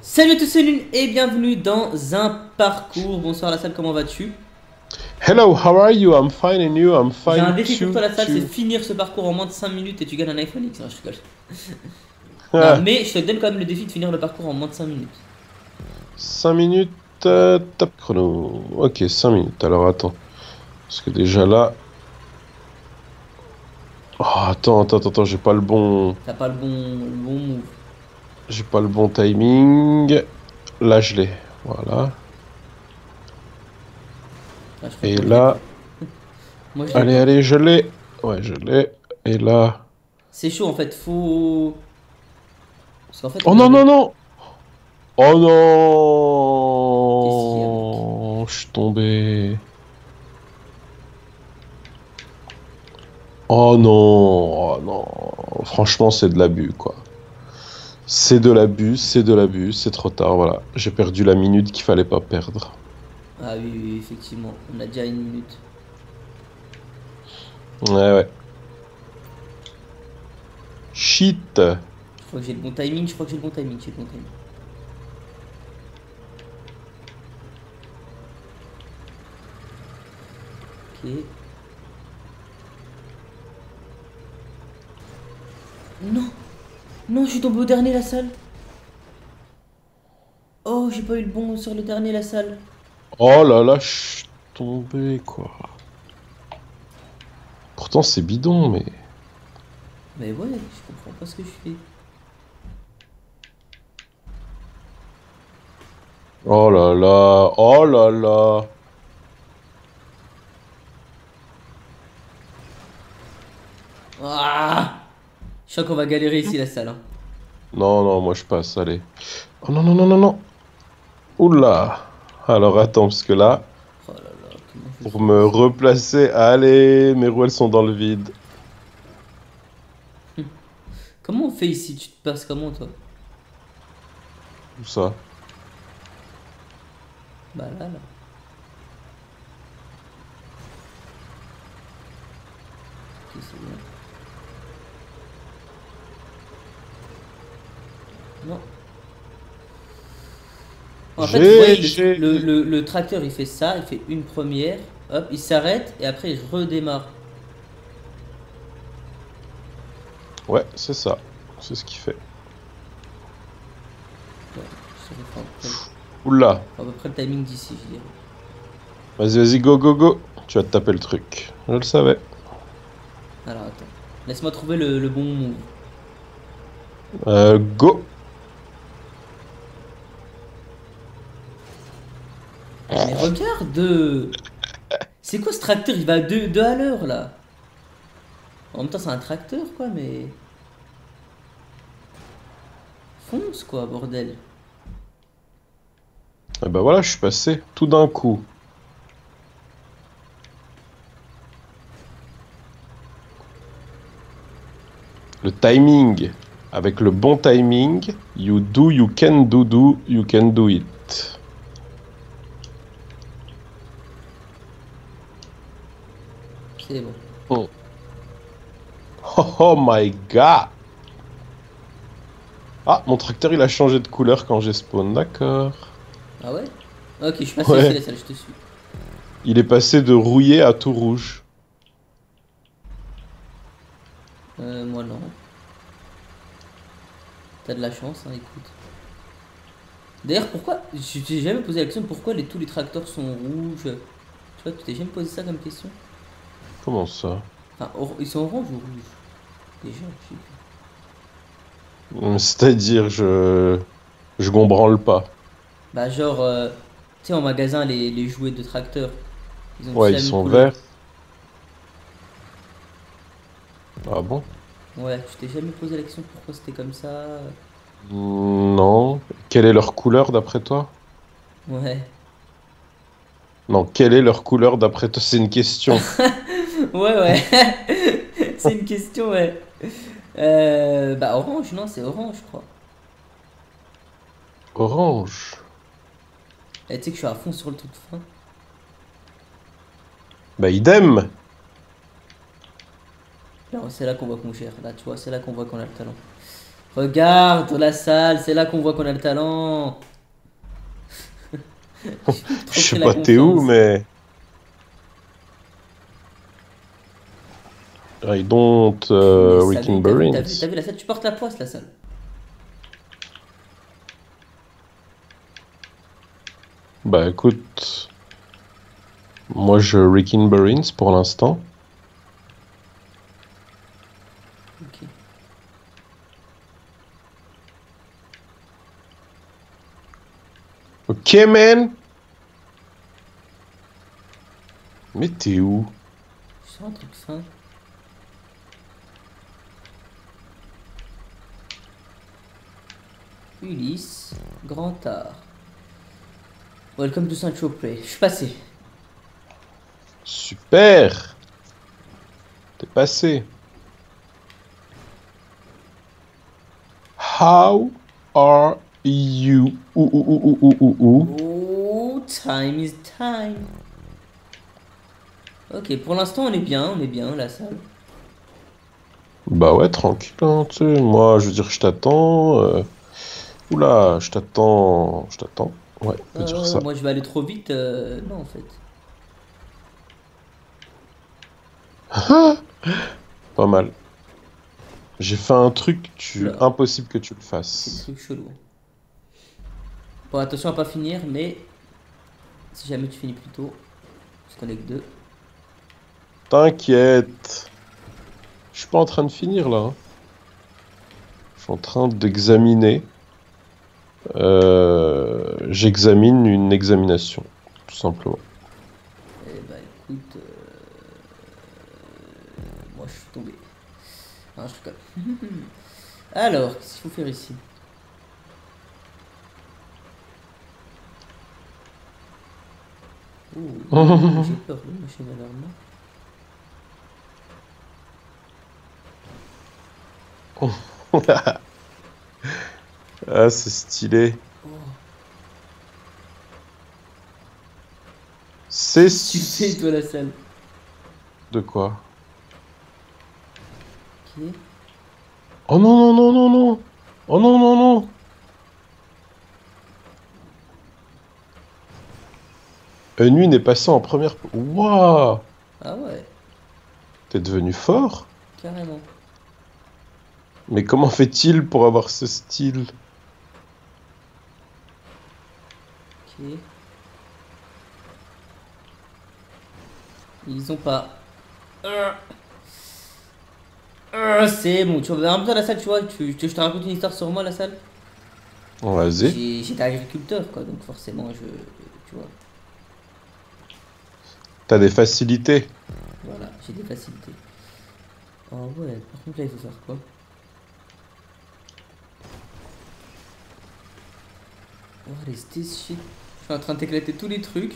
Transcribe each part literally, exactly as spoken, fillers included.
Salut à tous, c'est Lune et bienvenue dans un parcours. Bonsoir la salle, comment vas-tu? Hello, how are you? I'm fine and you? I'm J'ai un fine défi pour too, toi la salle, c'est too. finir ce parcours en moins de cinq minutes et tu gagnes un iPhone X. Non, je rigole. Non, Ah, mais je te donne quand même le défi de finir le parcours en moins de cinq minutes. cinq minutes, Ouais. euh, top chrono. Ok, cinq minutes. Alors attends. Parce que déjà là. Oh, attends, attends, attends, attends, j'ai pas le bon. T'as pas le bon, le bon move. J'ai pas le bon timing. Là, je l'ai. Voilà. Ah, je crois que Et moi je l'ai pas. là. Moi je l'ai Allez, pas. allez, je l'ai. Ouais, je l'ai. Et là. C'est chaud en fait, faut. Parce qu'en fait, Oh non, regardez. non, non! Oh Qu'est-ce qu'il y a, mec? non! Je suis tombé. Oh non! Oh non! Franchement, c'est de l'abus, quoi. C'est de l'abus, c'est de l'abus, c'est trop tard, voilà. J'ai perdu la minute qu'il fallait pas perdre. Ah oui, oui, effectivement, on a déjà une minute. Ouais, ouais. Shit. Je crois que j'ai le bon timing, je crois que j'ai le bon timing, j'ai le bon timing. Ok. Non! Non, je suis tombé au dernier la salle. Oh, j'ai pas eu le bon sur le dernier la salle. Oh là là, je suis tombé, quoi. Pourtant, c'est bidon, mais... Mais ouais, je comprends pas ce que je fais. Oh là là, oh là là. Ah, je sens qu'on va galérer ici la salle, hein. Non, non, moi je passe, allez. Oh non, non, non, non, non. Oula. Alors attends, parce que là, Oh là là, comment je pour fais me ici? replacer, allez, mes roues, elles sont dans le vide. Comment on fait ici? Tu te passes comment toi? Tout ça. Bah là, là. Ok, c'est bien. Non. En fait, vous voyez, J'ai, le, j'ai... le, le, le tracteur il fait ça, il fait une première, hop, il s'arrête et après il redémarre. Ouais, c'est ça. C'est ce qu'il fait. Ouais, ça fait à peu près, Oula. à peu près le timing d'ici, je dirais. Vas-y, vas-y, go, go, go. Tu vas te taper le truc. Je le savais. Alors attends, laisse-moi trouver le, le bon move. Euh, go. Mais regarde! C'est quoi ce tracteur? Il va à deux à l'heure là. En même temps, c'est un tracteur quoi, mais. Fonce quoi, bordel. Et ben voilà, je suis passé tout d'un coup. Le timing. Avec le bon timing, you do, you can do, do, you can do it. C'est bon. Oh, oh oh my god. Ah, mon tracteur il a changé de couleur quand j'ai spawn, d'accord. Ah ouais? Ok, je suis passé ici Ouais, la salle, je te suis. il est passé de rouillé à tout rouge. Euh, moi non. T'as de la chance, hein, écoute. D'ailleurs, pourquoi. Je t'ai jamais posé la question pourquoi les, tous les tracteurs sont rouges. Tu vois, tu t'es jamais posé ça comme question? Comment ça? Enfin, or- ils sont orange ou rouges? Déjà, je sais plus. Hum, C'est-à-dire, je... Je gombranle pas. Bah, genre, euh, tu sais, en magasin, les, les jouets de tracteurs, ils ont tous Ouais, ils la même sont couleur. verts. Ah bon? Ouais, tu t'es jamais posé la question pourquoi c'était comme ça? Hmm, non. Quelle est leur couleur d'après toi? Ouais. Non, quelle est leur couleur d'après toi? C'est une question. Ouais, ouais. C'est une question, ouais. Euh, bah, orange, non, c'est orange, je crois. Orange. Et tu sais que je suis à fond sur le truc de fin. Bah idem. Là, c'est là qu'on voit qu'on gère. Là, tu vois, c'est là qu'on voit qu'on a le talent. Regarde la salle, c'est là qu'on voit qu'on a le talent. Je Trop sais pris la pas t'es où, confiance. mais... I don't uh, Punaise, t'as Rick vu, and t'as vu, t'as vu, t'as Burins. vu la salle, tu portes la poisse la salle. Bah écoute, moi je Rick and Burins pour l'instant. Ok. Ok, man. Mais t'es où? C'est un truc simple. Ulysse, Grand Art. Welcome to Saint Tropez. Je suis passé. Super. T'es passé. How are you? Ouh, ouh, ouh, ouh, ouh, ouh. Oh, time is time. Ok, pour l'instant on est bien, on est bien la salle. Bah ouais, tranquille, hein, tu sais. Moi, je veux dire, je t'attends. euh, Oula, je t'attends. Je t'attends. Ouais, on peut dire Euh, ça. moi je vais aller trop vite. euh, Non en fait. Pas mal. J'ai fait un truc, tu... Oula, impossible que tu le c'est des fasses. trucs chelous. Bon, attention à pas finir, mais si jamais tu finis plus tôt, parce qu'on est que deux. T'inquiète. Je suis pas en train de finir là, hein. Je suis en train d'examiner. Euh, J'examine une examination, tout simplement. Eh bah écoute, euh, moi je suis tombé. Non, je rigole. Alors, qu'est-ce qu'il faut faire ici? Ouh, ouh, ouh, j'ai peur, le machin alarme. Ah, c'est stylé. Oh, C'est... qu'est-ce que tu fais s- toi la salle? De quoi? Ok. Oh non, non, non, non, non. Oh non, non, non. Nuit n'est passé en première... Waouh. Ah ouais, T'es devenu fort? carrément. Mais comment fait-il pour avoir ce style? Ok. Ils ont pas. Euh, euh, c'est bon, tu vois, un peu dans la salle, tu vois, tu, tu- je te raconte une histoire sur moi, la salle. Vas-y. J'ai- J'étais agriculteur, quoi, donc forcément, je. Tu vois, T'as des facilités. voilà, j'ai des facilités. Oh ouais, par contre, là, il faut faire quoi? What is this shit? Je suis en train d'éclater tous les trucs.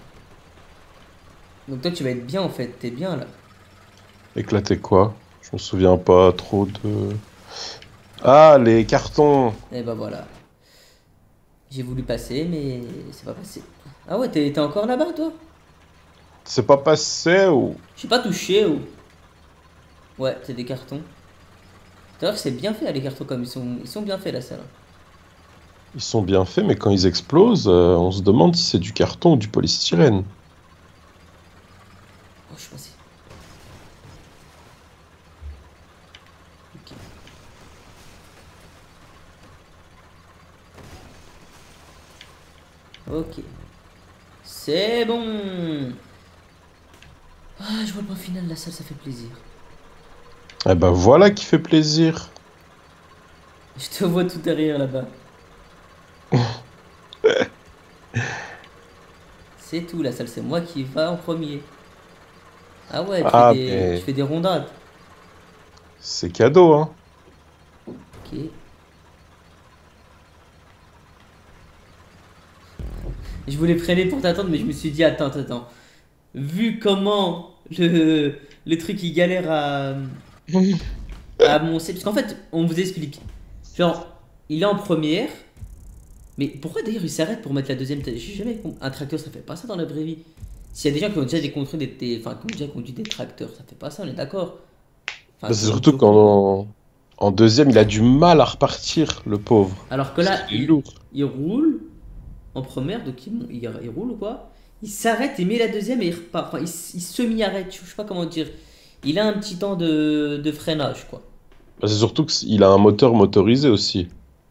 Donc toi, tu vas être bien, en fait, t'es bien, là. Éclaté quoi? Je me souviens pas trop de... Ah, les cartons! Et bah voilà. J'ai voulu passer, mais c'est pas passé. Ah ouais, t'es t'es encore là-bas, toi? C'est pas passé ou... J'ai pas touché, ou. Ouais, c'est des cartons. D'ailleurs, c'est bien fait, là, les cartons, comme ils sont, ils sont bien faits, la salle. Ils sont bien faits, mais quand ils explosent, euh, on se demande si c'est du carton ou du polystyrène. Oh, je suis passé. Ok. Ok. C'est bon. Ah, je vois le point final, la salle, ça fait plaisir. Eh ben voilà qui fait plaisir. Je te vois tout derrière, là-bas. C'est tout, la salle, c'est moi qui va en premier. Ah ouais, tu fais Ah, des, tu mais fais des rondades. c'est cadeau, hein. Ok. Je voulais freiner pour t'attendre, mais je me suis dit, attends, attends, attends. Vu comment le, le truc il galère à, à monter. Parce qu'en fait, on vous explique. Genre, il est en première. Mais pourquoi d'ailleurs il s'arrête pour mettre la deuxième tête? J'ai jamais compris. Un tracteur, ça fait pas ça dans la vraie vie. S'il y a des gens qui ont déjà des construit des, des- enfin, qui ont déjà conduit des tracteurs, ça fait pas ça, on est d'accord. Enfin, Bah, c'est qui roulent surtout beaucoup, quoi. quand En deuxième, il a du mal à repartir, le pauvre. Alors que là, C'est il, lourd. il roule en première, donc il, il, il roule ou quoi? Il s'arrête, il met la deuxième et il repart. Enfin, il, s- il semi-arrête, je sais pas comment dire. Il a un petit temps de, de freinage, quoi. Bah, c'est surtout qu'il a un moteur motorisé aussi.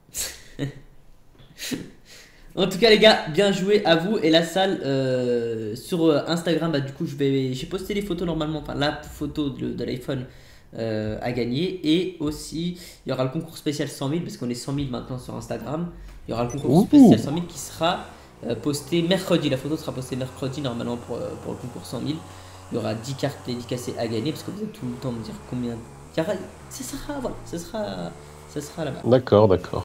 En tout cas, les gars, bien joué à vous. Et la salle euh, sur euh, Instagram, bah, du coup, je vais, j'ai posté les photos normalement, enfin la photo de, de l'iPhone euh, à gagner. Et aussi, il y aura le concours spécial cent mille, parce qu'on est cent mille maintenant sur Instagram. Il y aura le concours Ouh. spécial cent mille qui sera euh, posté mercredi. La photo sera postée mercredi normalement pour, euh, pour le concours cent mille. Il y aura dix cartes dédicacées à gagner, parce que vous avez tout le temps de me dire combien. Il y aura- Ce sera, voilà, ce sera, ce sera là-bas. D'accord, d'accord.